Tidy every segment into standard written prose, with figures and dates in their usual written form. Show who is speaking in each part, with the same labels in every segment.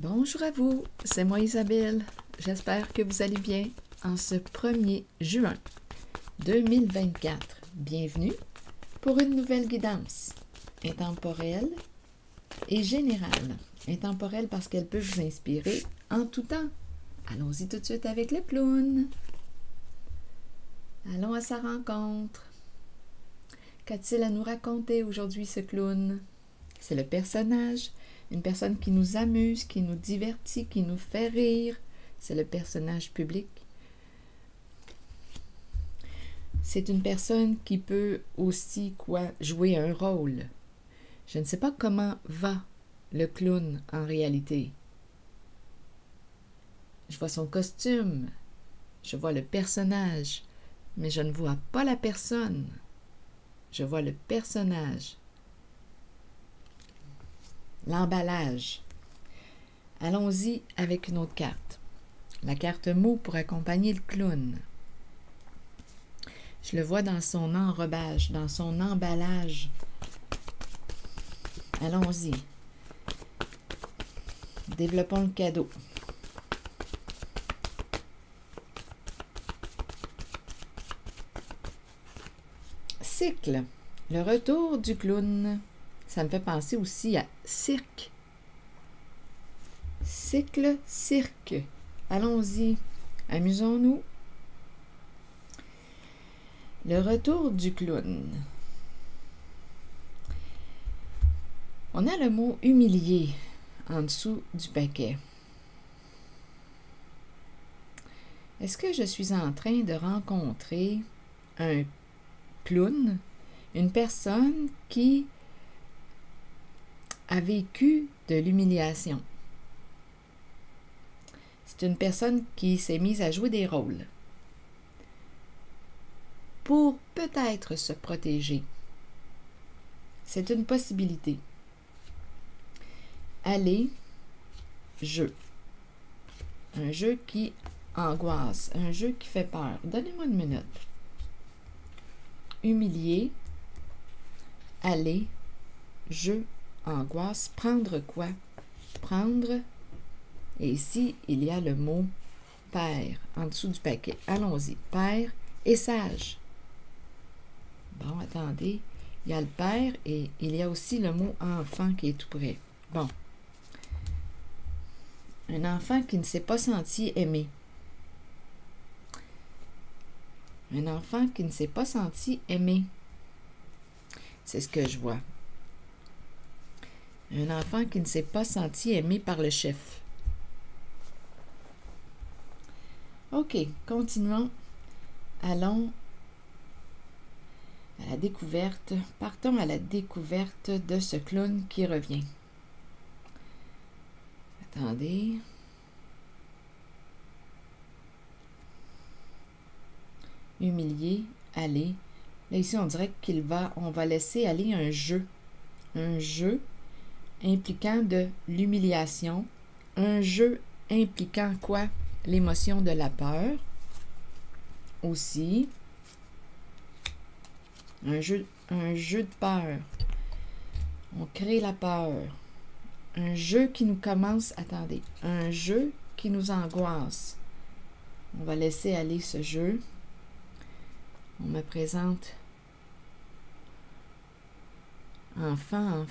Speaker 1: Bonjour à vous, c'est moi Isabelle. J'espère que vous allez bien en ce 1er juin 2024. Bienvenue pour une nouvelle guidance intemporelle et générale. Intemporelle parce qu'elle peut vous inspirer en tout temps. Allons-y tout de suite avec le clown. Allons à sa rencontre. Qu'a-t-il à nous raconter aujourd'hui, ce clown? C'est le personnage, une personne qui nous amuse, qui nous divertit, qui nous fait rire. C'est le personnage public. C'est une personne qui peut aussi jouer un rôle. Je ne sais pas comment va le clown en réalité. Je vois son costume, je vois le personnage, mais je ne vois pas la personne. Je vois le personnage. L'emballage. Allons-y avec une autre carte. La carte mot pour accompagner le clown. Je le vois dans son enrobage, dans son emballage. Allons-y. Développons le cadeau. Cycle. Le retour du clown. Ça me fait penser aussi à cirque. Cycle, cirque. Allons-y. Amusons-nous. Le retour du clown. On a le mot humilié en dessous du paquet. Est-ce que je suis en train de rencontrer un clown, une personne qui a vécu de l'humiliation? C'est une personne qui s'est mise à jouer des rôles pour peut-être se protéger. C'est une possibilité. Aller, jeu. Un jeu qui angoisse, un jeu qui fait peur. Donnez-moi une minute. Humilier, aller, jeu, angoisse. Prendre quoi? Prendre. Et ici, il y a le mot père en dessous du paquet. Allons-y. Père et sage. Bon, attendez. Il y a le père et il y a aussi le mot enfant qui est tout près. Bon. Un enfant qui ne s'est pas senti aimé. Un enfant qui ne s'est pas senti aimé. C'est ce que je vois. Un enfant qui ne s'est pas senti aimé par le chef. OK, continuons. Allons à la découverte. Partons à la découverte de ce clown qui revient. Attendez. Humilier, aller. Là, ici, on dirait on va laisser aller un jeu. Un jeu impliquant de l'humiliation. Un jeu impliquant quoi? L'émotion de la peur. Aussi. Un jeu de peur. On crée la peur. Un jeu qui nous commence, attendez, un jeu qui nous angoisse. On va laisser aller ce jeu. On me présente enfant.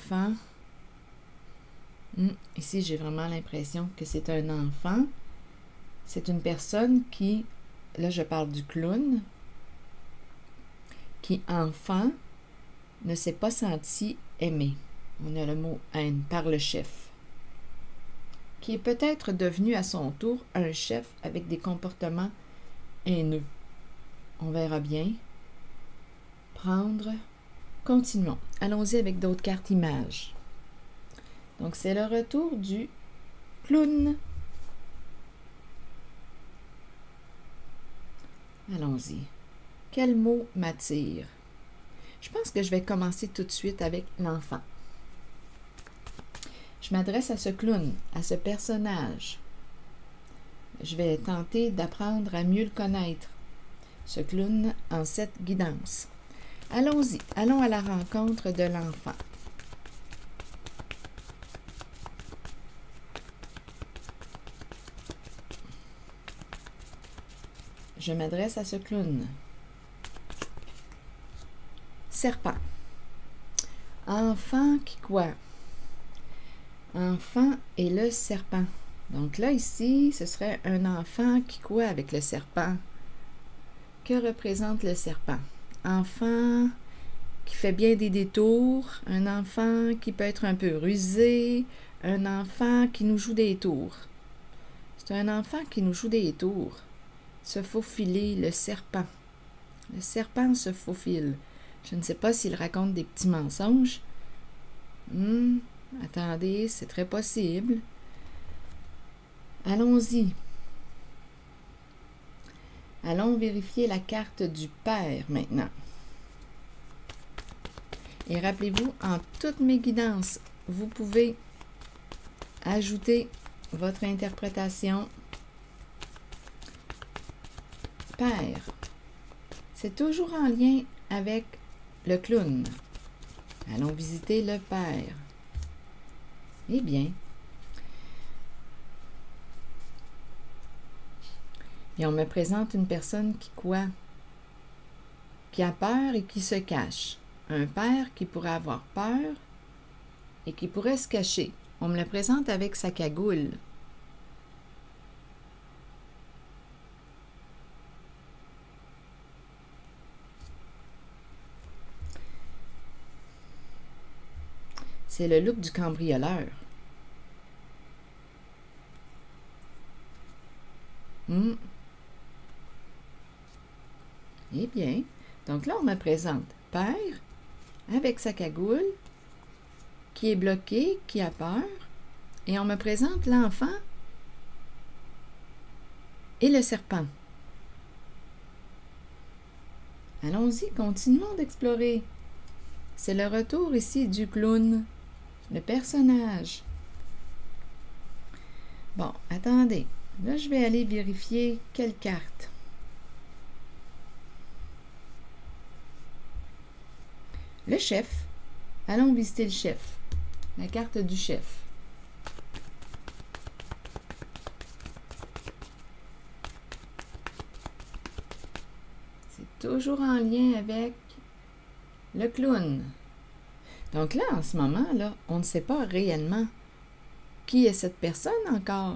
Speaker 1: Ici, j'ai vraiment l'impression que c'est un enfant. C'est une personne qui, là je parle du clown, qui enfant ne s'est pas senti aimé. On a le mot haine par le chef. Qui est peut-être devenu à son tour un chef avec des comportements haineux. On verra bien. Prendre. Continuons. Allons-y avec d'autres cartes images. Donc, c'est le retour du clown. Allons-y. Quel mot m'attire? Je pense que je vais commencer tout de suite avec l'enfant. Je m'adresse à ce clown, à ce personnage. Je vais tenter d'apprendre à mieux le connaître. Ce clown en cette guidance. Allons-y, allons à la rencontre de l'enfant. je m'adresse à ce clown. Serpent. Enfant qui quoi? Enfant et le serpent. Donc là, ici, ce serait un enfant qui quoi avec le serpent? Que représente le serpent? Enfant qui fait bien des détours, un enfant qui peut être un peu rusé, un enfant qui nous joue des tours. C'est un enfant qui nous joue des tours. Se faufiler, le serpent. Le serpent se faufile. Je ne sais pas s'il raconte des petits mensonges. Attendez, c'est très possible. Allons-y. Allons vérifier la carte du père maintenant. Et rappelez-vous, en toutes mes guidances, vous pouvez ajouter votre interprétation. Père. C'est toujours en lien avec le clown. Allons visiter le père. Eh bien, et on me présente une personne qui quoi? Qui a peur et qui se cache. Un père qui pourrait avoir peur et qui pourrait se cacher. On me le présente avec sa cagoule. C'est le look du cambrioleur. Eh bien, donc là, on me présente père avec sa cagoule qui est bloqué, qui a peur, et on me présente l'enfant et le serpent. Allons-y, continuons d'explorer. C'est le retour ici du clown, le personnage. Bon, attendez. Là, je vais aller vérifier quelle carte. Le chef. Allons visiter le chef. La carte du chef. C'est toujours en lien avec le clown. Donc là, en ce moment, là, on ne sait pas réellement qui est cette personne encore.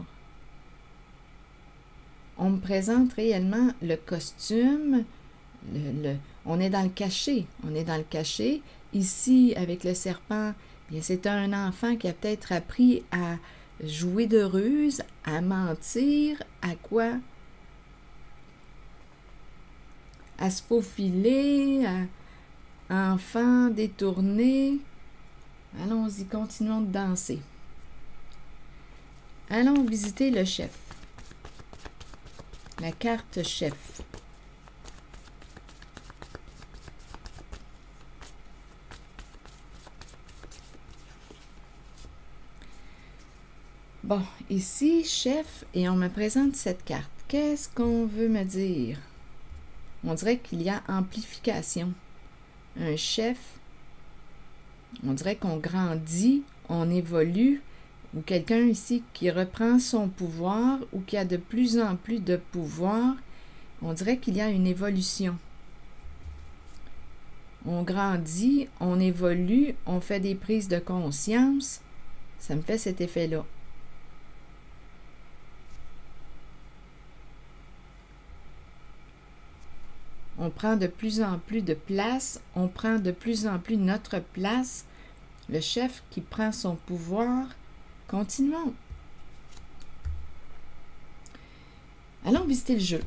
Speaker 1: On me présente réellement le costume, on est dans le cachet. On est dans le cachet. Ici, avec le serpent, bien, c'est un enfant qui a peut-être appris à jouer de ruse, à mentir, à quoi? À se faufiler, à enfant détourné. Allons-y, continuons de danser. Allons visiter le chef. La carte chef. Bon, ici, chef, et on me présente cette carte. Qu'est-ce qu'on veut me dire? On dirait qu'il y a amplification. Un chef, on dirait qu'on grandit, on évolue, ou quelqu'un ici qui reprend son pouvoir ou qui a de plus en plus de pouvoir, on dirait qu'il y a une évolution. On grandit, on évolue, on fait des prises de conscience. Ça me fait cet effet-là. On prend de plus en plus de place, on prend de plus en plus notre place. Le chef qui prend son pouvoir. Continuons. Allons visiter le jeu.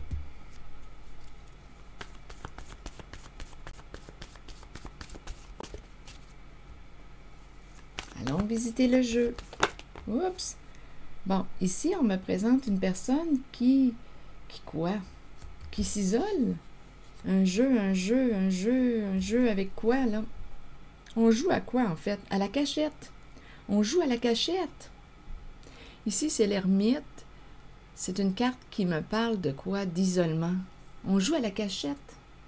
Speaker 1: Allons visiter le jeu. Oups! Bon, ici, on me présente une personne qui quoi? Qui s'isole. Un jeu avec quoi, là? On joue à quoi, en fait? À la cachette. On joue à la cachette. Ici, c'est l'ermite. C'est une carte qui me parle de quoi? D'isolement. On joue à la cachette.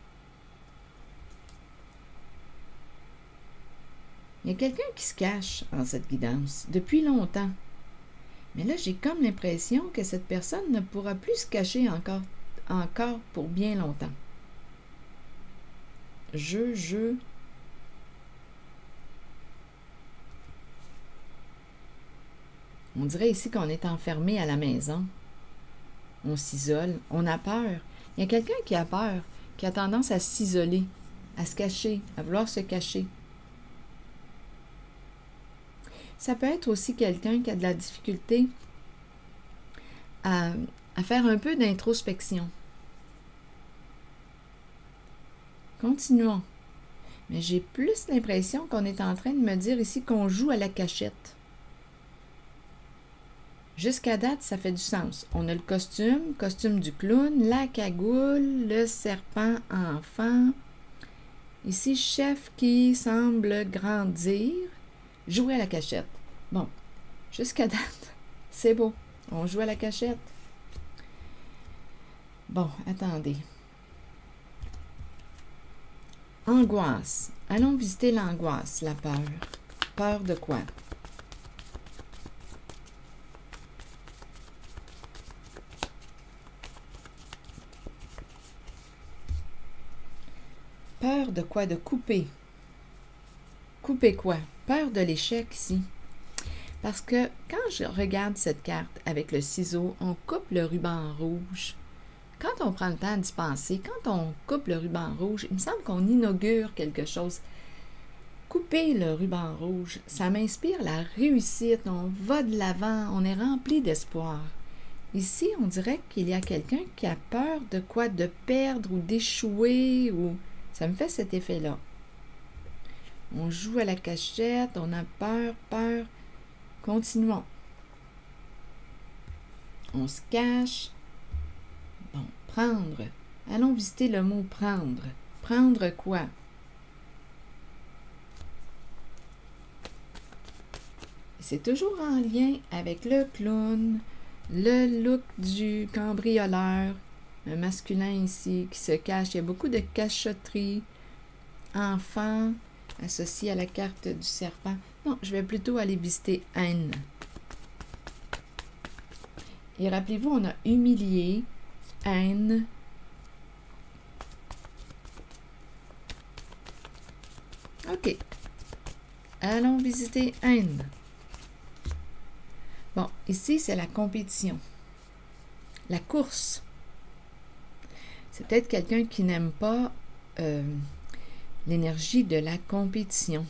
Speaker 1: Il y a quelqu'un qui se cache en cette guidance depuis longtemps. Mais là, j'ai comme l'impression que cette personne ne pourra plus se cacher encore encore pour bien longtemps. Je. On dirait ici qu'on est enfermé à la maison. On s'isole, on a peur. Il y a quelqu'un qui a peur, qui a tendance à s'isoler, à se cacher, à vouloir se cacher. Ça peut être aussi quelqu'un qui a de la difficulté à faire un peu d'introspection. Continuons. Mais j'ai plus l'impression qu'on est en train de me dire ici qu'on joue à la cachette. Jusqu'à date, ça fait du sens. On a le costume du clown, la cagoule, le serpent enfant. Ici, chef qui semble grandir, jouer à la cachette. Bon, jusqu'à date, c'est beau. On joue à la cachette. Bon, attendez. Angoisse. Allons visiter l'angoisse, la peur. Peur de quoi? Peur de quoi? De couper. Couper quoi? Peur de l'échec ici. Parce que quand je regarde cette carte avec le ciseau, on coupe le ruban rouge. Quand on prend le temps d'y penser, quand on coupe le ruban rouge, il me semble qu'on inaugure quelque chose. Couper le ruban rouge, ça m'inspire la réussite, on va de l'avant, on est rempli d'espoir. Ici, on dirait qu'il y a quelqu'un qui a peur de quoi? De perdre ou d'échouer, ou ça me fait cet effet-là. On joue à la cachette, on a peur. Continuons. On se cache. Bon, prendre. Allons visiter le mot prendre. Prendre quoi? C'est toujours en lien avec le clown, le look du cambrioleur, un masculin ici qui se cache. Il y a beaucoup de cachotterie. Enfant, associé à la carte du serpent. Non, je vais plutôt aller visiter haine. Et rappelez-vous, on a humilié, haine. OK. Allons visiter haine. Bon, ici, c'est la compétition. La course. C'est peut-être quelqu'un qui n'aime pas l'énergie de la compétition.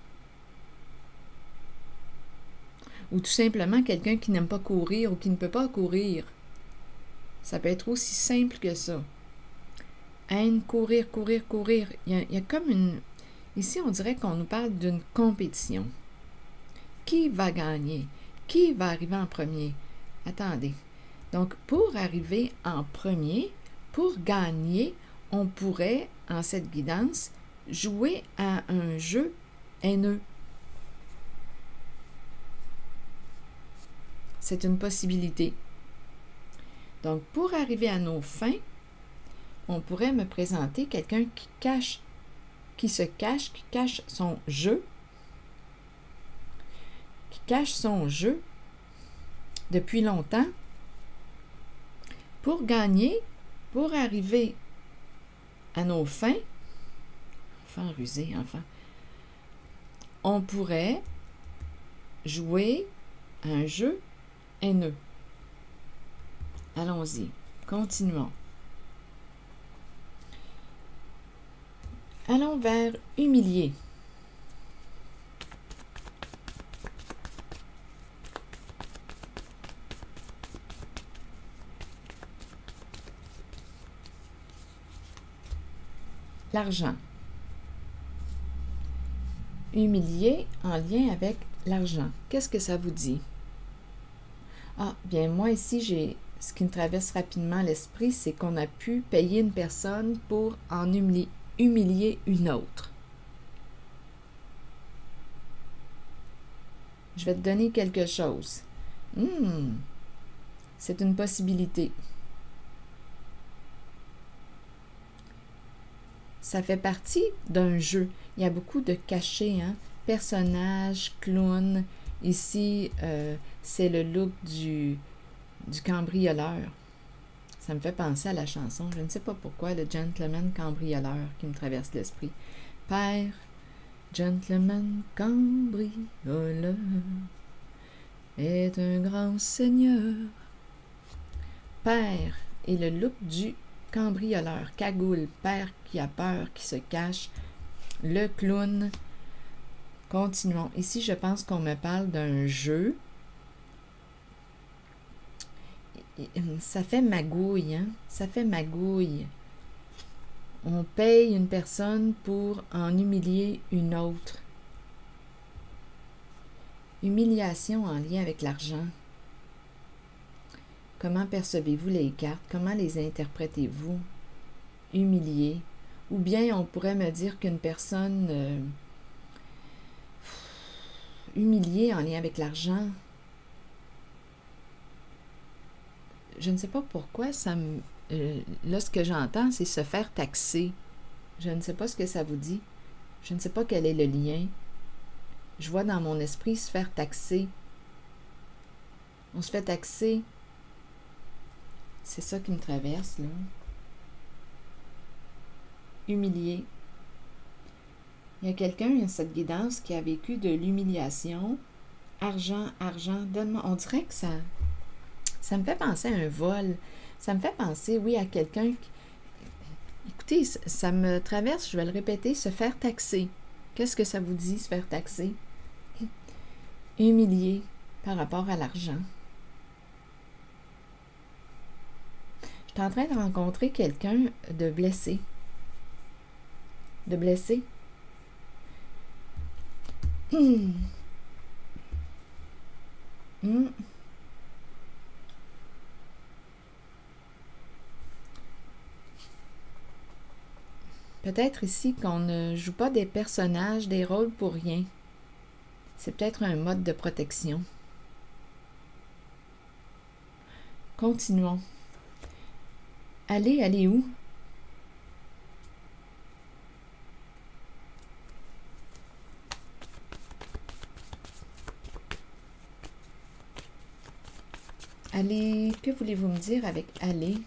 Speaker 1: Ou tout simplement quelqu'un qui n'aime pas courir ou qui ne peut pas courir. Ça peut être aussi simple que ça. Haine, courir. Il y a comme une... Ici, on dirait qu'on nous parle d'une compétition. Qui va gagner? Qui va arriver en premier? Attendez. Donc, pour arriver en premier, pour gagner, on pourrait, en cette guidance, jouer à un jeu haineux. C'est une possibilité. Donc, pour arriver à nos fins, on pourrait me présenter quelqu'un qui cache son jeu, depuis longtemps, pour gagner, pour arriver à nos fins, enfant rusé, on pourrait jouer à un jeu haineux. Allons-y, continuons. Allons vers humilier. L'argent. Humilier en lien avec l'argent. Qu'est-ce que ça vous dit? Ah, bien moi ici, ce qui me traverse rapidement l'esprit, c'est qu'on a pu payer une personne pour en humilier une autre. Je vais te donner quelque chose. C'est une possibilité. Ça fait partie d'un jeu. Il y a beaucoup de cachets, hein? Personnage, clown. Ici, c'est le look du cambrioleur. Ça me fait penser à la chanson. Je ne sais pas pourquoi, le gentleman cambrioleur qui me traverse l'esprit. Père, gentleman cambrioleur, est un grand seigneur. Père est le look du cambrioleur. Cagoule, père qui a peur, qui se cache. Le clown. Continuons. Ici, je pense qu'on me parle d'un jeu. Ça fait magouille, hein? Ça fait magouille. On paye une personne pour en humilier une autre. Humiliation en lien avec l'argent. Comment percevez-vous les cartes? Comment les interprétez-vous? Humilier. Ou bien on pourrait me dire qu'une personne humiliée en lien avec l'argent, je ne sais pas pourquoi, là, ce que j'entends, c'est se faire taxer. Je ne sais pas ce que ça vous dit. Je ne sais pas quel est le lien. Je vois dans mon esprit se faire taxer. On se fait taxer. C'est ça qui me traverse, là. Humilié. Il y a quelqu'un, il y a cette guidance qui a vécu de l'humiliation. Argent, argent, donne-moi. On dirait que ça me fait penser à un vol. Ça me fait penser, oui, à quelqu'un qui... Écoutez, ça me traverse, je vais le répéter, se faire taxer. Qu'est-ce que ça vous dit, se faire taxer? Humilié par rapport à l'argent. Je suis en train de rencontrer quelqu'un de blessé. De blessé. Peut-être ici qu'on ne joue pas des personnages, des rôles pour rien. C'est peut-être un mode de protection. Continuons. Aller où? Aller, que voulez-vous me dire avec aller?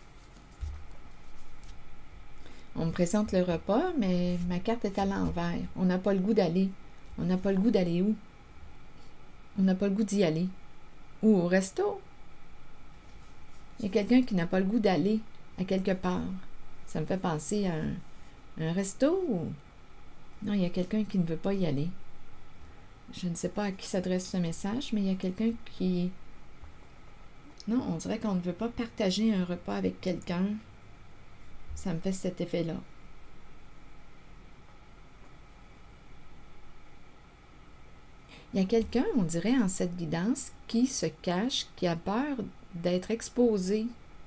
Speaker 1: On me présente le repas, mais ma carte est à l'envers. On n'a pas le goût d'aller. On n'a pas le goût d'aller où? On n'a pas le goût d'y aller. Ou au resto? Il y a quelqu'un qui n'a pas le goût d'aller à quelque part. Ça me fait penser à un resto ou... Non, il y a quelqu'un qui ne veut pas y aller. Je ne sais pas à qui s'adresse ce message, mais il y a quelqu'un qui... Non, on dirait qu'on ne veut pas partager un repas avec quelqu'un. Ça me fait cet effet-là. Il y a quelqu'un, on dirait, en cette guidance, qui se cache, qui a peur d'être exposé.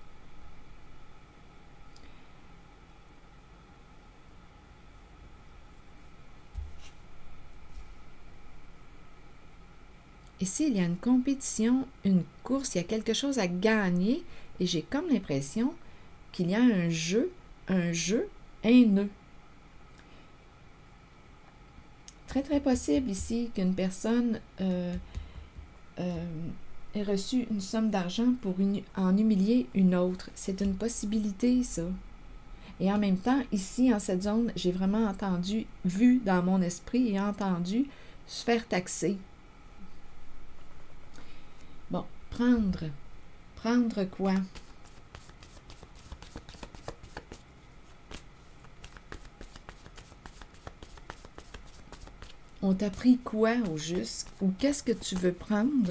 Speaker 1: Ici, il y a une compétition, une course, il y a quelque chose à gagner et j'ai comme l'impression qu'il y a un jeu haineux. Très, très possible ici qu'une personne ait reçu une somme d'argent pour en humilier une autre. C'est une possibilité, ça. Et en même temps, ici, en cette zone, j'ai vraiment entendu, vu dans mon esprit et entendu se faire taxer. Bon, prendre. Prendre quoi? On t'a pris quoi au juste? Ou qu'est-ce que tu veux prendre?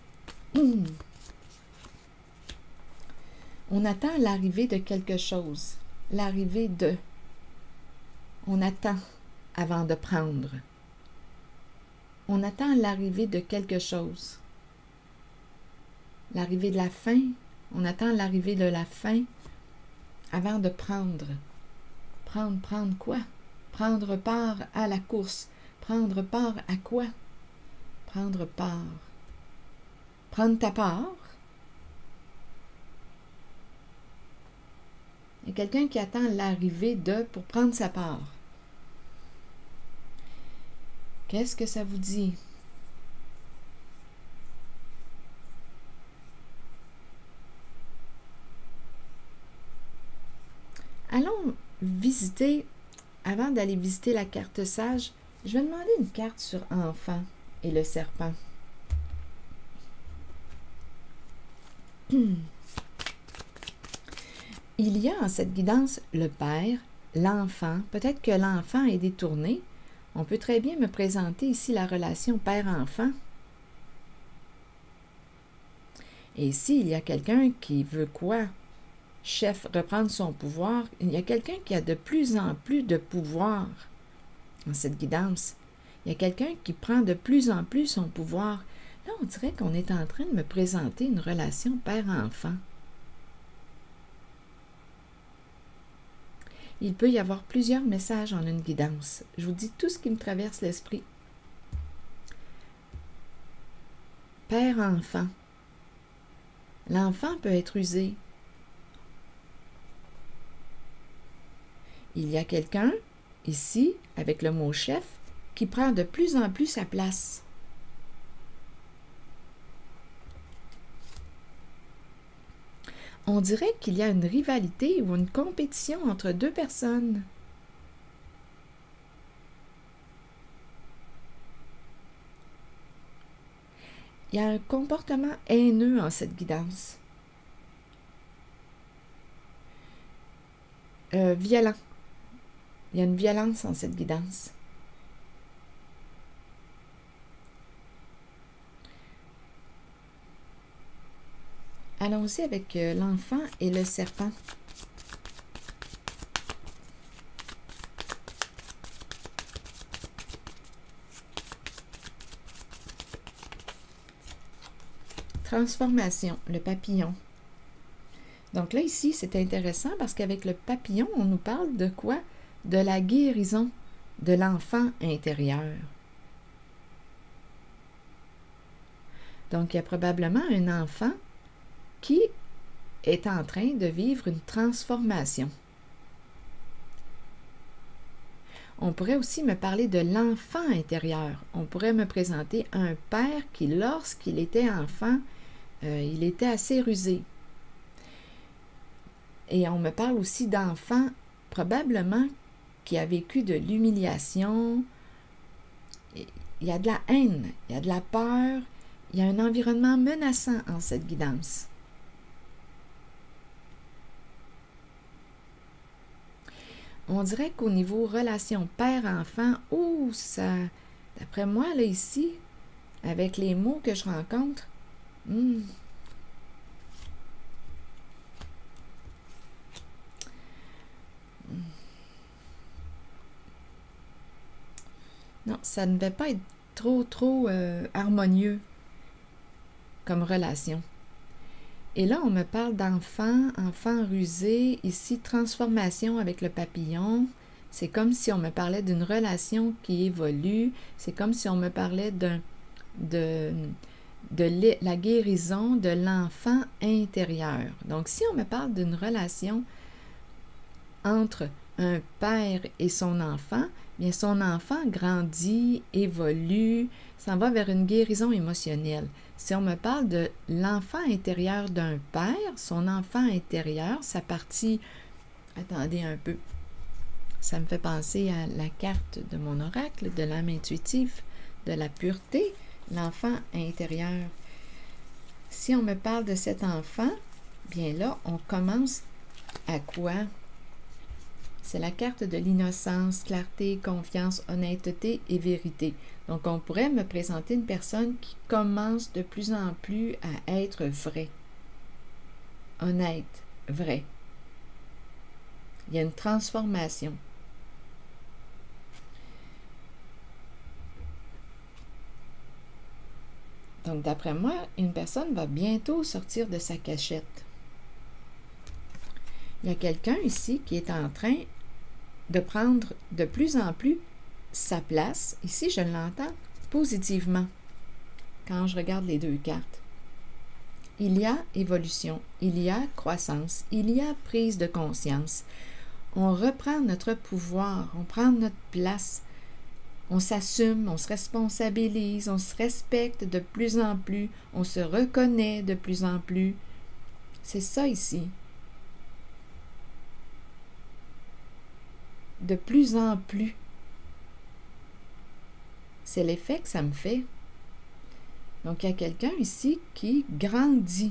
Speaker 1: On attend l'arrivée de quelque chose. L'arrivée de. On attend avant de prendre. On attend l'arrivée de quelque chose. L'arrivée de la fin. On attend l'arrivée de la fin avant de prendre. Prendre quoi? Prendre part à la course. Prendre part à quoi? Prendre part. Prendre ta part. Il y a quelqu'un qui attend l'arrivée de pour prendre sa part. Qu'est-ce que ça vous dit? allons visiter, avant d'aller visiter la carte sage, je vais demander une carte sur enfant et le serpent. Il y a en cette guidance le père, l'enfant. Peut-être que l'enfant est détourné. On peut très bien me présenter ici la relation père-enfant. Et ici, il y a quelqu'un qui veut quoi? Chef, reprendre son pouvoir. Il y a quelqu'un qui a de plus en plus de pouvoir dans cette guidance. Il y a quelqu'un qui prend de plus en plus son pouvoir. Là, on dirait qu'on est en train de me présenter une relation père-enfant. Il peut y avoir plusieurs messages en une guidance. Je vous dis tout ce qui me traverse l'esprit. Père-enfant. L'enfant peut être usé. Il y a quelqu'un, ici, avec le mot chef, qui prend de plus en plus sa place. On dirait qu'il y a une rivalité ou une compétition entre deux personnes. Il y a un comportement haineux en cette guidance. Violent. Il y a une violence en cette guidance. Allons-y avec l'enfant et le serpent. Transformation, le papillon. Donc là, ici, c'est intéressant parce qu'avec le papillon, on nous parle de quoi? De la guérison de l'enfant intérieur. Donc, il y a probablement un enfant qui est en train de vivre une transformation. On pourrait aussi me parler de l'enfant intérieur. On pourrait me présenter un père qui, lorsqu'il était enfant, il était assez rusé. Et on me parle aussi d'enfant, probablement, qui a vécu de l'humiliation. Il y a de la haine, il y a de la peur, il y a un environnement menaçant en cette guidance. On dirait qu'au niveau relation père-enfant, ça, d'après moi, là, ici, avec les mots que je rencontre, non, ça ne va pas être trop harmonieux comme relation. Et là, on me parle d'enfant, enfant rusé, ici, transformation avec le papillon. C'est comme si on me parlait d'une relation qui évolue. C'est comme si on me parlait de la guérison de l'enfant intérieur. Donc, si on me parle d'une relation entre un père et son enfant, bien son enfant grandit, évolue, s'en va vers une guérison émotionnelle. Si on me parle de l'enfant intérieur d'un père, son enfant intérieur, sa partie... Attendez un peu. Ça me fait penser à la carte de mon oracle, de l'âme intuitive, de la pureté, l'enfant intérieur. Si on me parle de cet enfant, bien là, on commence à quoi? C'est la carte de l'innocence, clarté, confiance, honnêteté et vérité. Donc, on pourrait me présenter une personne qui commence de plus en plus à être vrai, honnête, vrai. Il y a une transformation. Donc, d'après moi, une personne va bientôt sortir de sa cachette. Il y a quelqu'un ici qui est en train de prendre de plus en plus sa place. Ici, je l'entends positivement quand je regarde les deux cartes. Il y a évolution, il y a croissance, il y a prise de conscience. On reprend notre pouvoir, on prend notre place, on s'assume, on se responsabilise, on se respecte de plus en plus, on se reconnaît de plus en plus. C'est ça ici. de plus en plus. C'est l'effet que ça me fait. Donc, il y a quelqu'un ici qui grandit.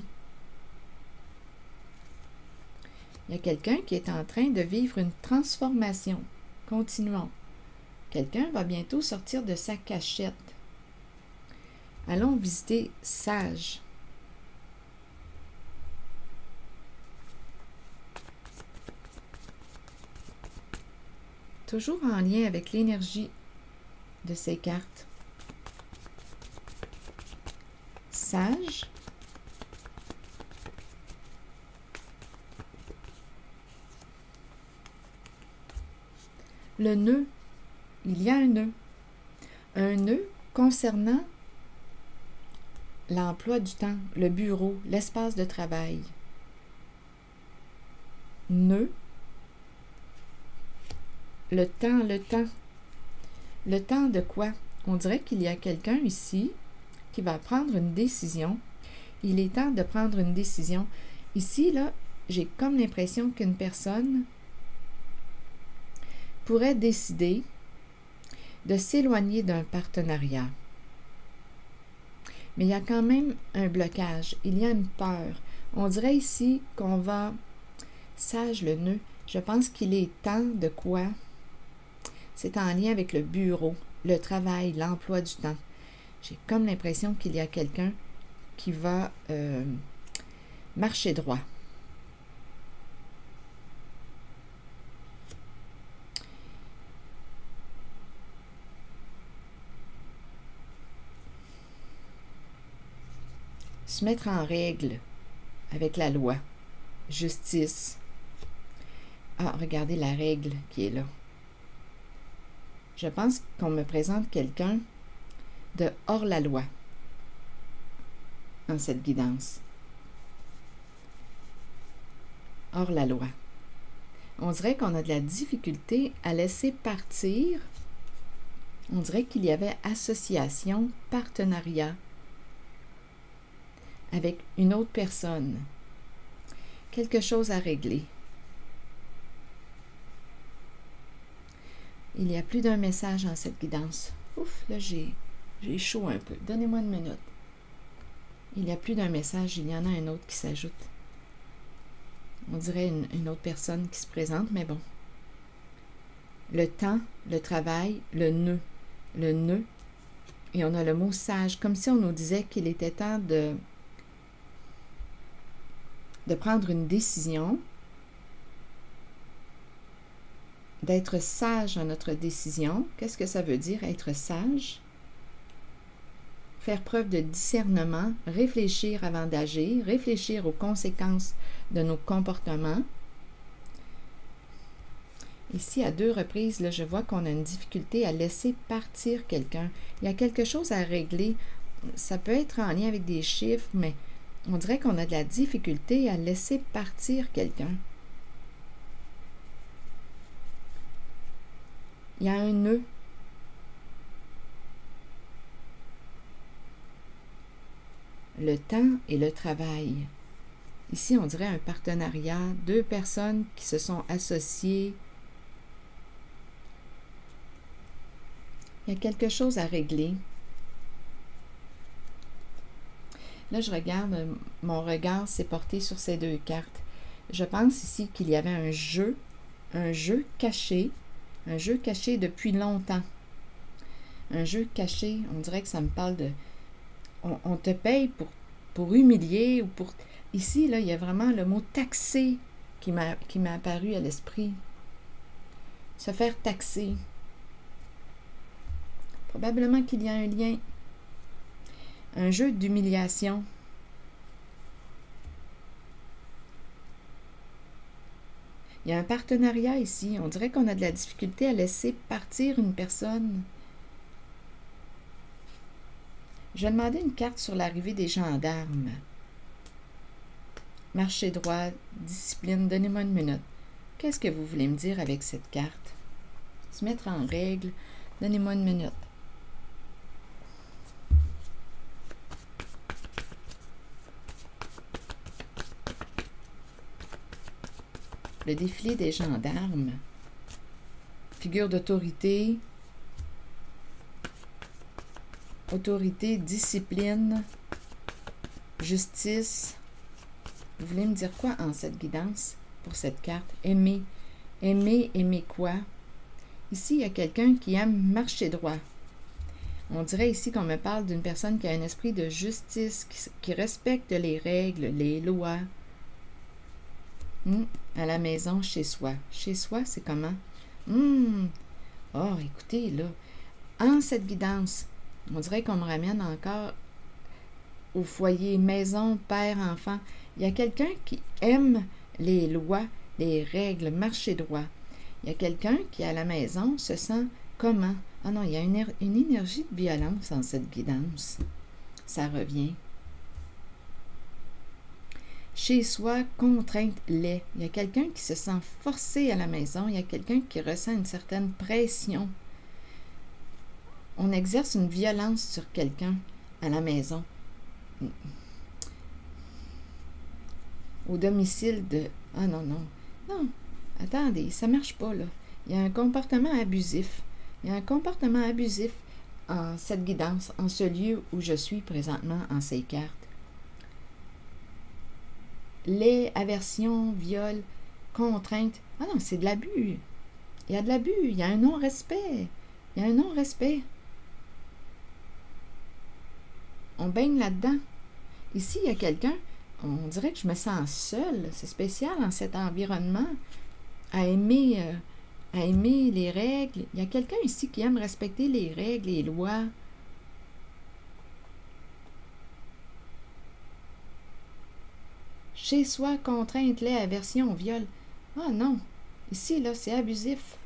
Speaker 1: Il y a quelqu'un qui est en train de vivre une transformation. Continuons. Quelqu'un va bientôt sortir de sa cachette. Allons visiter Sage. Toujours en lien avec l'énergie de ces cartes. Sage. Le nœud. Il y a un nœud. Un nœud concernant l'emploi du temps, le bureau, l'espace de travail. Nœud. Le temps, le temps. Le temps de quoi? On dirait qu'il y a quelqu'un ici qui va prendre une décision. Il est temps de prendre une décision. Ici, là, j'ai comme l'impression qu'une personne pourrait décider de s'éloigner d'un partenariat. Mais il y a quand même un blocage. Il y a une peur. On dirait ici qu'on va... Sage le nœud. Je pense qu'il est temps de quoi? C'est en lien avec le bureau, le travail, l'emploi du temps. J'ai comme l'impression qu'il y a quelqu'un qui va marcher droit. Se mettre en règle avec la loi. Justice. Ah, regardez la règle qui est là. Je pense qu'on me présente quelqu'un de hors la loi dans cette guidance. Hors la loi. On dirait qu'on a de la difficulté à laisser partir. On dirait qu'il y avait association, partenariat avec une autre personne. Quelque chose à régler. Il y a plus d'un message dans cette guidance. Ouf, là j'ai chaud un peu. Donnez-moi une minute. Il y a plus d'un message, il y en a un autre qui s'ajoute. On dirait une autre personne qui se présente, mais bon. Le temps, le travail, le nœud. Le nœud. Et on a le mot sage, comme si on nous disait qu'il était temps de prendre une décision, d'être sage dans notre décision. Qu'est-ce que ça veut dire, être sage? Faire preuve de discernement, réfléchir avant d'agir, réfléchir aux conséquences de nos comportements. Ici, à 2 reprises, là, je vois qu'on a une difficulté à laisser partir quelqu'un. Il y a quelque chose à régler. Ça peut être en lien avec des chiffres, mais on dirait qu'on a de la difficulté à laisser partir quelqu'un. Il y a un nœud. Le temps et le travail. Ici, on dirait un partenariat, 2 personnes qui se sont associées. Il y a quelque chose à régler. Là, je regarde, mon regard s'est porté sur ces 2 cartes. Je pense ici qu'il y avait un jeu caché depuis longtemps. Un jeu caché, on dirait que ça me parle de... On te paye pour humilier ou pour... Ici, là, il y a vraiment le mot taxer qui m'a apparu à l'esprit. Se faire taxer. Probablement qu'il y a un lien. Un jeu d'humiliation. Il y a un partenariat ici. On dirait qu'on a de la difficulté à laisser partir une personne. Je vais demander une carte sur l'arrivée des gendarmes. Marcher droit, discipline, donnez-moi une minute. Qu'est-ce que vous voulez me dire avec cette carte? Se mettre en règle, donnez-moi une minute. Le défilé des gendarmes. figure d'autorité, autorité, discipline, justice. Vous voulez me dire quoi en cette guidance pour cette carte? Aimer. Aimer, aimer quoi? Ici, il y a quelqu'un qui aime marcher droit. On dirait ici qu'on me parle d'une personne qui a un esprit de justice, qui respecte les règles, les lois. À la maison, chez soi. Chez soi, c'est comment? Oh, écoutez, là, en cette guidance, on dirait qu'on me ramène encore au foyer, maison, père, enfant. Il y a quelqu'un qui aime les lois, les règles, marcher droit. Il y a quelqu'un qui, à la maison, se sent comment? Ah non, il y a une énergie de violence en cette guidance. Ça revient. Chez soi, contrainte l'est. Il y a quelqu'un qui se sent forcé à la maison. Il y a quelqu'un qui ressent une certaine pression. On exerce une violence sur quelqu'un à la maison. Au domicile de... Ah non, non. Non, attendez, ça marche pas, là. Il y a un comportement abusif. Il y a un comportement abusif en cette guidance, en ce lieu où je suis présentement en ces cartes. Les aversions, viol, contraintes. Ah non, c'est de l'abus. Il y a de l'abus, il y a un non-respect. Il y a un non-respect. On baigne là-dedans. Ici, il y a quelqu'un, on dirait que je me sens seule. C'est spécial en cet environnement. À aimer les règles. Il y a quelqu'un ici qui aime respecter les règles, les lois. Chez soi, contrainte, lait, aversion, viol. Ah non, ici, là, c'est abusif.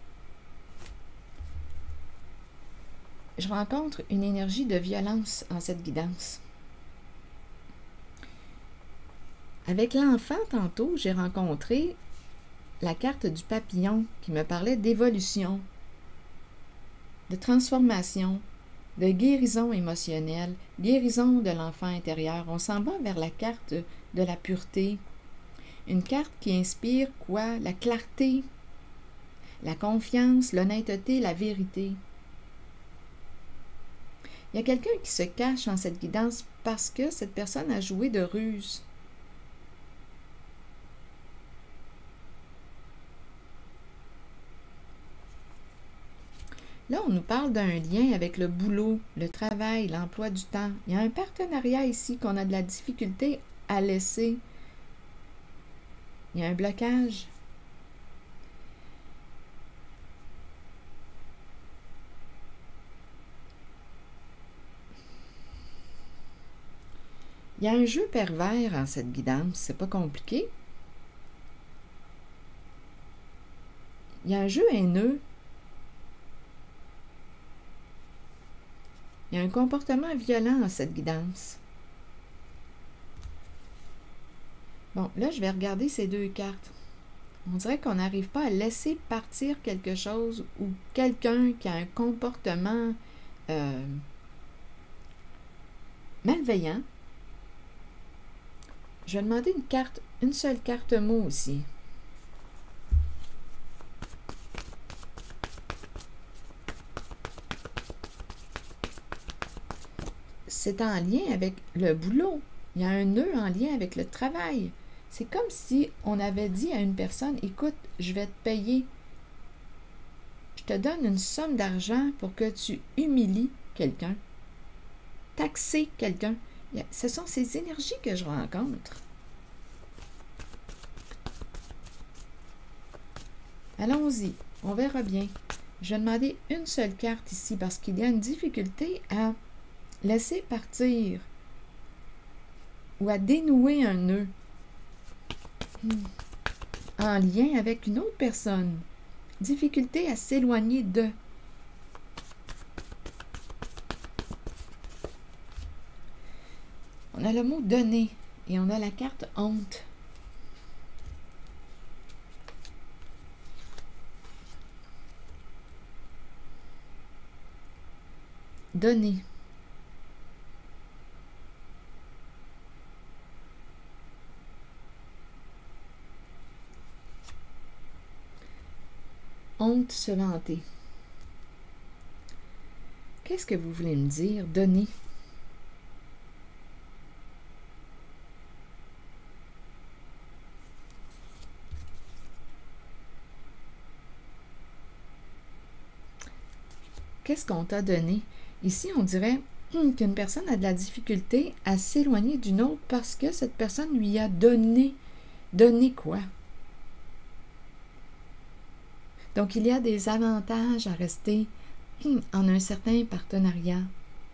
Speaker 1: Je rencontre une énergie de violence en cette guidance. Avec l'enfant, tantôt, j'ai rencontré la carte du papillon qui me parlait d'évolution, de transformation, de guérison émotionnelle, guérison de l'enfant intérieur. On s'en va vers la carte de la pureté. Une carte qui inspire quoi? La clarté, la confiance, l'honnêteté, la vérité. Il y a quelqu'un qui se cache en cette guidance parce que cette personne a joué de ruse. Là, on nous parle d'un lien avec le boulot, le travail, l'emploi du temps. Il y a un partenariat ici qu'on a de la difficulté à laisser. Il y a un blocage. Il y a un jeu pervers en cette guidance, c'est pas compliqué. Il y a un jeu haineux. Il y a un comportement violent en cette guidance. Bon, là, je vais regarder ces deux cartes. On dirait qu'on n'arrive pas à laisser partir quelque chose ou quelqu'un qui a un comportement malveillant. Je vais demander une seule carte mot aussi. C'est en lien avec le boulot. Il y a un nœud en lien avec le travail. C'est comme si on avait dit à une personne, écoute, je vais te payer. Je te donne une somme d'argent pour que tu humilies quelqu'un. Taxer quelqu'un. Ce sont ces énergies que je rencontre. Allons-y, on verra bien. Je vais demander une seule carte ici parce qu'il y a une difficulté à laisser partir ou à dénouer un nœud en lien avec une autre personne. Difficulté à s'éloigner de. On a le mot donner et on a la carte honte. Donner. honte, se vanter. Qu'est-ce que vous voulez me dire? Donner. Qu'est-ce qu'on t'a donné? Ici, on dirait qu'une personne a de la difficulté à s'éloigner d'une autre parce que cette personne lui a donné. Donné quoi? Donc, il y a des avantages à rester en un certain partenariat.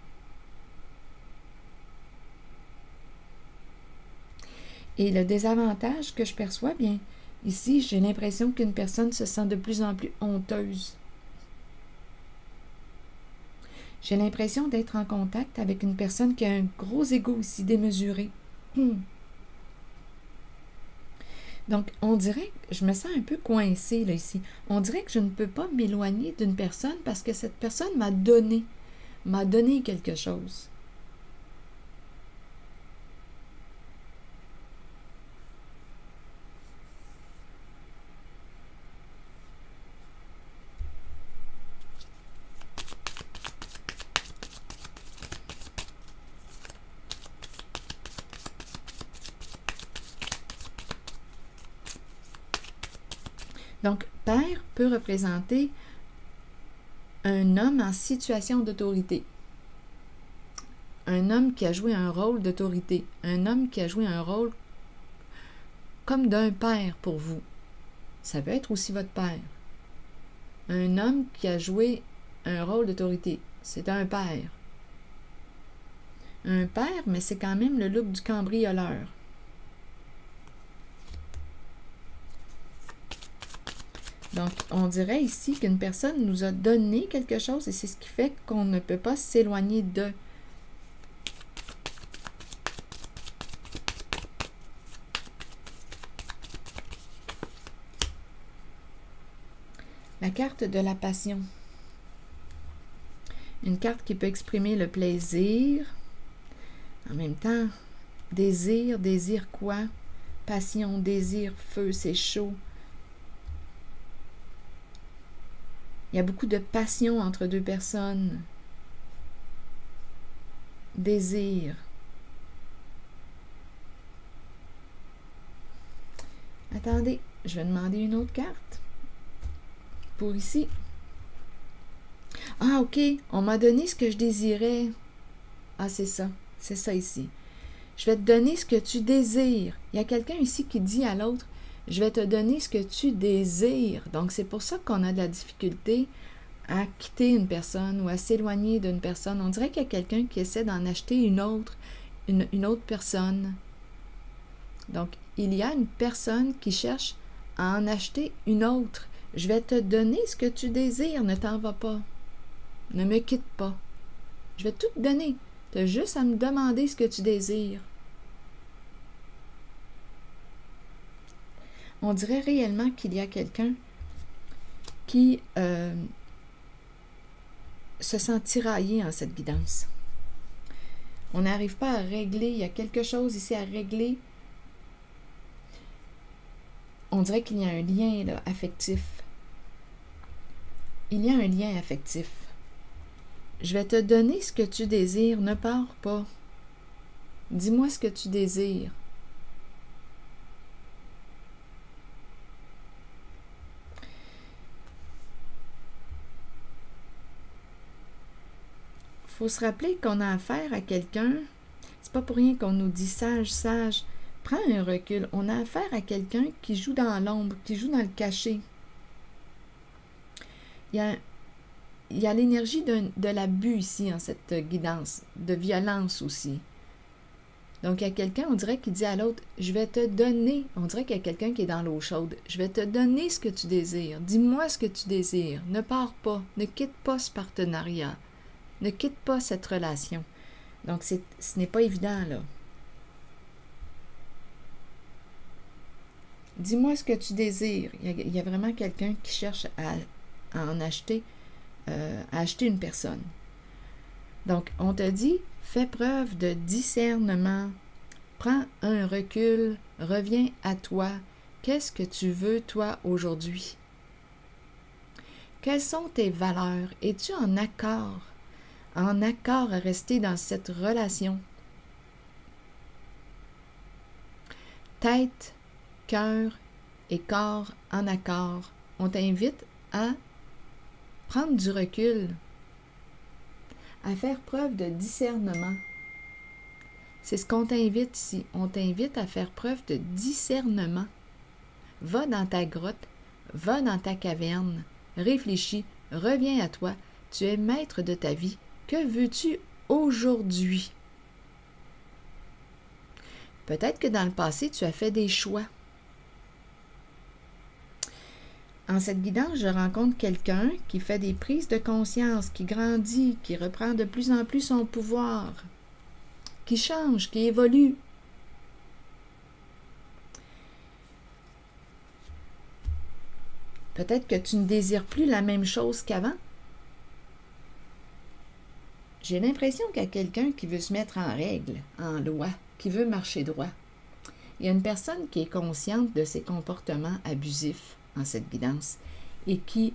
Speaker 1: Et le désavantage que je perçois, bien, ici, j'ai l'impression qu'une personne se sent de plus en plus honteuse. J'ai l'impression d'être en contact avec une personne qui a un gros ego aussi démesuré. Donc, on dirait que je me sens un peu coincée là ici. On dirait que je ne peux pas m'éloigner d'une personne parce que cette personne m'a donné quelque chose. Donc, père peut représenter un homme en situation d'autorité. Un homme qui a joué un rôle d'autorité. Un homme qui a joué un rôle comme d'un père pour vous. Ça peut être aussi votre père. Un homme qui a joué un rôle d'autorité. C'est un père. Un père, mais c'est quand même le look du cambrioleur. Donc, on dirait ici qu'une personne nous a donné quelque chose et c'est ce qui fait qu'on ne peut pas s'éloigner d'eux. La carte de la passion. Une carte qui peut exprimer le plaisir. En même temps, désir, désir quoi? Passion, désir, feu, c'est chaud. Il y a beaucoup de passion entre deux personnes. Désir. Attendez, je vais demander une autre carte. Pour ici. Ah, ok, on m'a donné ce que je désirais. Ah, c'est ça ici. Je vais te donner ce que tu désires. Il y a quelqu'un ici qui dit à l'autre, je vais te donner ce que tu désires. Donc, c'est pour ça qu'on a de la difficulté à quitter une personne ou à s'éloigner d'une personne. On dirait qu'il y a quelqu'un qui essaie d'en acheter une autre personne. Donc, il y a une personne qui cherche à en acheter une autre. Je vais te donner ce que tu désires. Ne t'en vas pas. Ne me quitte pas. Je vais tout te donner. Tu as juste à me demander ce que tu désires. On dirait réellement qu'il y a quelqu'un qui se sent tiraillé en cette guidance. On n'arrive pas à régler, il y a quelque chose ici à régler. On dirait qu'il y a un lien là, affectif. Il y a un lien affectif. Je vais te donner ce que tu désires, ne pars pas. Dis-moi ce que tu désires. Il faut se rappeler qu'on a affaire à quelqu'un, c'est pas pour rien qu'on nous dit sage, sage. Prends un recul. On a affaire à quelqu'un qui joue dans l'ombre, qui joue dans le cachet. Il y a l'énergie de l'abus ici, en cette guidance, de violence aussi. Donc, il y a quelqu'un, on dirait, qui dit à l'autre, je vais te donner, on dirait qu'il y a quelqu'un qui est dans l'eau chaude, je vais te donner ce que tu désires, dis-moi ce que tu désires, ne pars pas, ne quitte pas ce partenariat, ne quitte pas cette relation. Donc, ce n'est pas évident, là. Dis-moi ce que tu désires. Il y a vraiment quelqu'un qui cherche à en acheter, à acheter une personne. Donc, on te dit, fais preuve de discernement, prends un recul, reviens à toi. Qu'est-ce que tu veux, toi, aujourd'hui? Quelles sont tes valeurs? Es-tu en accord? En accord à rester dans cette relation? Tête, cœur et corps en accord. On t'invite à prendre du recul, à faire preuve de discernement. C'est ce qu'on t'invite ici. On t'invite à faire preuve de discernement. Va dans ta grotte, va dans ta caverne, réfléchis, reviens à toi. Tu es maître de ta vie. Que veux-tu aujourd'hui? Peut-être que dans le passé, tu as fait des choix. En cette guidance, je rencontre quelqu'un qui fait des prises de conscience, qui grandit, qui reprend de plus en plus son pouvoir, qui change, qui évolue. Peut-être que tu ne désires plus la même chose qu'avant. J'ai l'impression qu'il y a quelqu'un qui veut se mettre en règle, en loi, qui veut marcher droit. Il y a une personne qui est consciente de ses comportements abusifs en cette guidance et qui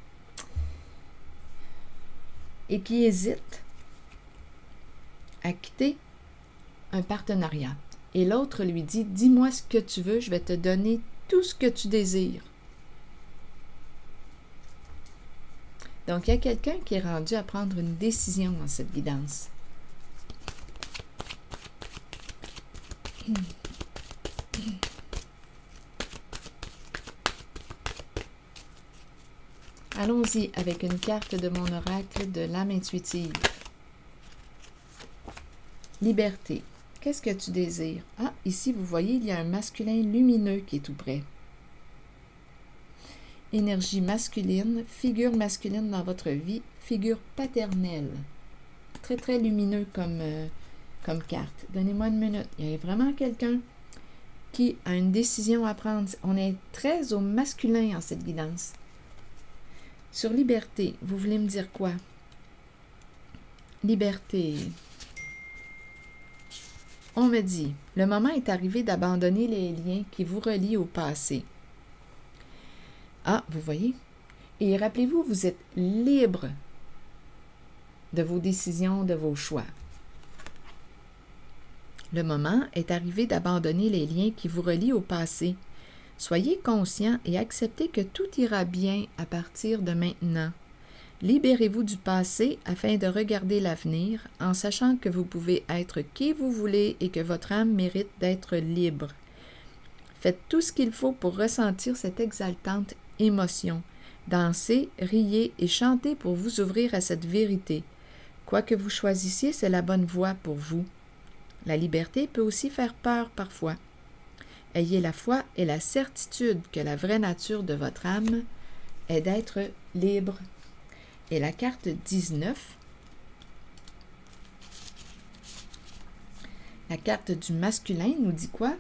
Speaker 1: hésite à quitter un partenariat. Et l'autre lui dit, dis-moi ce que tu veux, je vais te donner tout ce que tu désires. Donc, il y a quelqu'un qui est rendu à prendre une décision dans cette guidance. Allons-y avec une carte de mon oracle de l'âme intuitive. Liberté. Qu'est-ce que tu désires? Ah, ici, vous voyez, il y a un masculin lumineux qui est tout près. Énergie masculine, figure masculine dans votre vie, figure paternelle. Très, très lumineux comme carte. Donnez-moi une minute. Il y a vraiment quelqu'un qui a une décision à prendre. On est très au masculin en cette guidance. Sur liberté, vous voulez me dire quoi? Liberté. On me dit, le moment est arrivé d'abandonner les liens qui vous relient au passé. Ah, vous voyez? Et rappelez-vous, vous êtes libre de vos décisions, de vos choix. Le moment est arrivé d'abandonner les liens qui vous relient au passé. Soyez conscient et acceptez que tout ira bien à partir de maintenant. Libérez-vous du passé afin de regarder l'avenir en sachant que vous pouvez être qui vous voulez et que votre âme mérite d'être libre. Faites tout ce qu'il faut pour ressentir cette exaltante émotion. Dansez, riez et chantez pour vous ouvrir à cette vérité. Quoi que vous choisissiez, c'est la bonne voie pour vous. La liberté peut aussi faire peur parfois. Ayez la foi et la certitude que la vraie nature de votre âme est d'être libre. Et la carte 19, la carte du masculin nous dit quoi?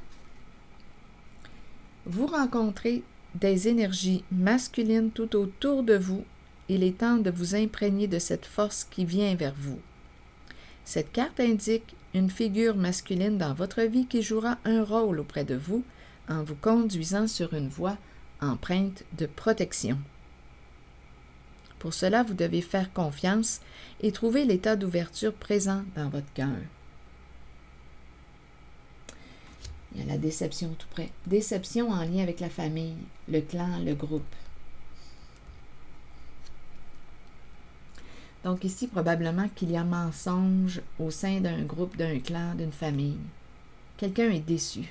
Speaker 1: Vous rencontrez des énergies masculines tout autour de vous. Il est temps de vous imprégner de cette force qui vient vers vous. Cette carte indique une figure masculine dans votre vie qui jouera un rôle auprès de vous en vous conduisant sur une voie empreinte de protection. Pour cela, vous devez faire confiance et trouver l'état d'ouverture présent dans votre cœur. Il y a la déception tout près. Déception en lien avec la famille, le clan, le groupe. Donc ici, probablement qu'il y a mensonge au sein d'un groupe, d'un clan, d'une famille. Quelqu'un est déçu.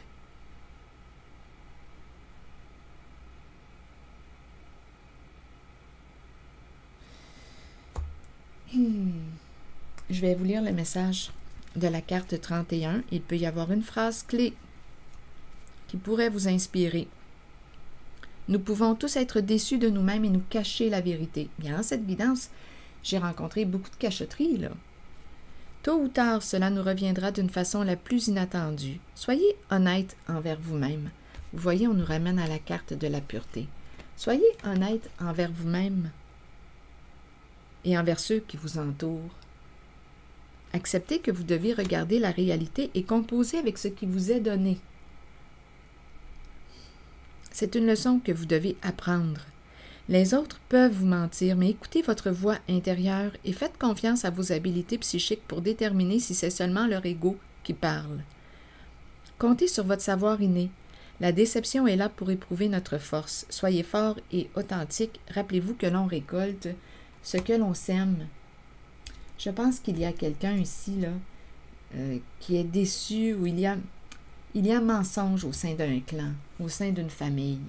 Speaker 1: Je vais vous lire le message de la carte 31. Il peut y avoir une phrase clé qui pourrait vous inspirer. Nous pouvons tous être déçus de nous-mêmes et nous cacher la vérité. Bien, dans cette guidance, j'ai rencontré beaucoup de cachotteries, là. Tôt ou tard, cela nous reviendra d'une façon la plus inattendue. Soyez honnête envers vous-même. Vous voyez, on nous ramène à la carte de la pureté. Soyez honnête envers vous-même et envers ceux qui vous entourent. Acceptez que vous devez regarder la réalité et composer avec ce qui vous est donné. C'est une leçon que vous devez apprendre. Les autres peuvent vous mentir, mais écoutez votre voix intérieure et faites confiance à vos habiletés psychiques pour déterminer si c'est seulement leur ego qui parle. Comptez sur votre savoir inné. La déception est là pour éprouver notre force. Soyez fort et authentique. Rappelez-vous que l'on récolte ce que l'on sème. Je pense qu'il y a quelqu'un ici là, qui est déçu ou il y a mensonge au sein d'un clan, au sein d'une famille.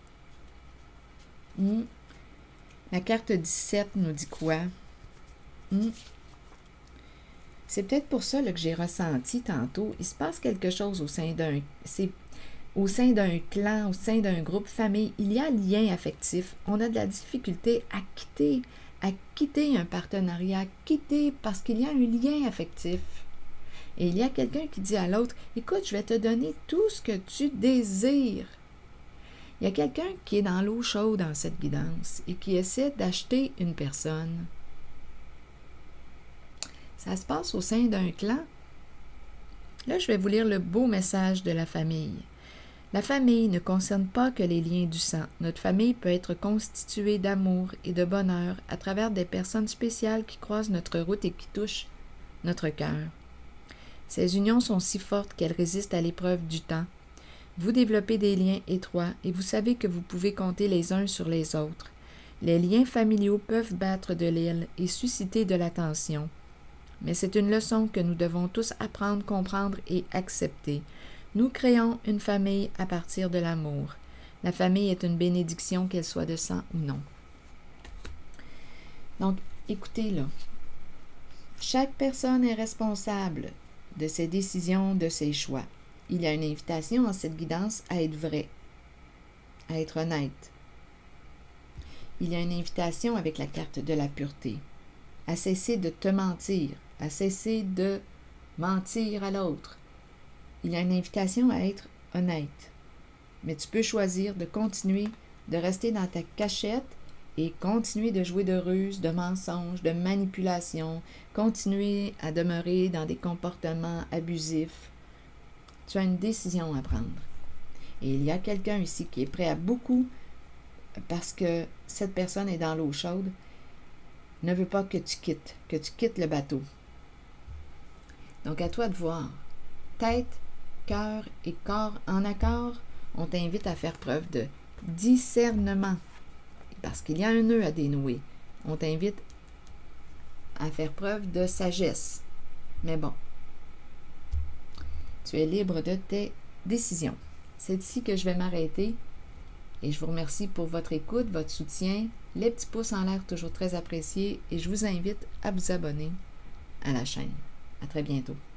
Speaker 1: La carte 17 nous dit quoi? C'est peut-être pour ça là, que j'ai ressenti tantôt. Il se passe quelque chose au sein d'un clan, au sein d'un groupe famille. Il y a lien affectif. On a de la difficulté à quitter un partenariat, à quitter parce qu'il y a un lien affectif. Et il y a quelqu'un qui dit à l'autre, écoute, je vais te donner tout ce que tu désires. Il y a quelqu'un qui est dans l'eau chaude dans cette guidance et qui essaie d'acheter une personne. Ça se passe au sein d'un clan. Là, je vais vous lire le beau message de la famille. La famille ne concerne pas que les liens du sang. Notre famille peut être constituée d'amour et de bonheur à travers des personnes spéciales qui croisent notre route et qui touchent notre cœur. Ces unions sont si fortes qu'elles résistent à l'épreuve du temps. Vous développez des liens étroits et vous savez que vous pouvez compter les uns sur les autres. Les liens familiaux peuvent battre de l'aile et susciter de l'attention. Mais c'est une leçon que nous devons tous apprendre, comprendre et accepter. Nous créons une famille à partir de l'amour. La famille est une bénédiction, qu'elle soit de sang ou non. Donc, écoutez là. Chaque personne est responsable de ses décisions, de ses choix. Il y a une invitation dans cette guidance à être vrai, à être honnête. Il y a une invitation avec la carte de la pureté, à cesser de te mentir, à cesser de mentir à l'autre. Il y a une invitation à être honnête. Mais tu peux choisir de continuer de rester dans ta cachette et continuer de jouer de ruses, de mensonges, de manipulations, continuer à demeurer dans des comportements abusifs. Tu as une décision à prendre. Et il y a quelqu'un ici qui est prêt à beaucoup, parce que cette personne est dans l'eau chaude, ne veut pas que tu quittes le bateau. Donc à toi de voir. Tête, cœur et corps en accord, on t'invite à faire preuve de discernement. Parce qu'il y a un nœud à dénouer. On t'invite à faire preuve de sagesse. Mais bon, tu es libre de tes décisions. C'est ici que je vais m'arrêter et je vous remercie pour votre écoute, votre soutien, les petits pouces en l'air toujours très appréciés et je vous invite à vous abonner à la chaîne. À très bientôt.